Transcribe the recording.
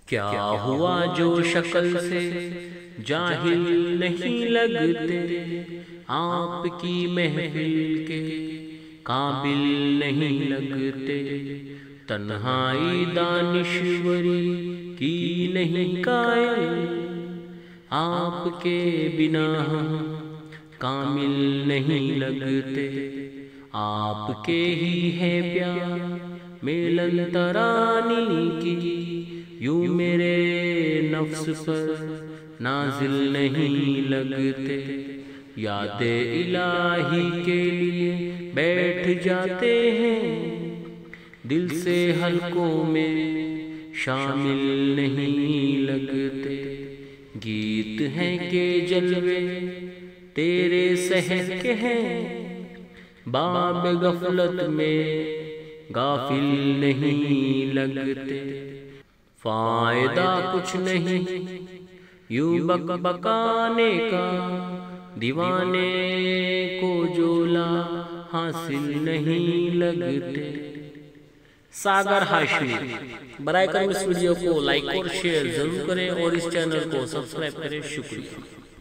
کیا ہوا جو شکل سے جاہل نہیں لگتے، آپ کی محفل کے قابل نہیں لگتے، تنہائی دانشوری کی نہیں قائل، آپ کے بنا ہم کامل نہیں لگتے، آپ کے ہی ہے پیار ملن ترانی کی، یوں میرے نفس پر نازل نہیں لگتے، یاد الہی کے لیے بیٹھ جاتے ہیں، دل سے حلقوں میں شامل نہیں لگتے، گیت ہیں کہ جلوے تیرے سحر کے ہیں، باب غفلت میں غافل نہیں لگتے، فائدہ کچھ نہیں یوں بک بکانے کا، دیوانے کو جولا حاصل نہیں لگتے۔ ساگر ہاشمی۔ برائے کرم اس ویڈیو کو لائک اور شیئر ضرور کریں اور اس چینل کو سبسکرائب کریں۔ شکریہ۔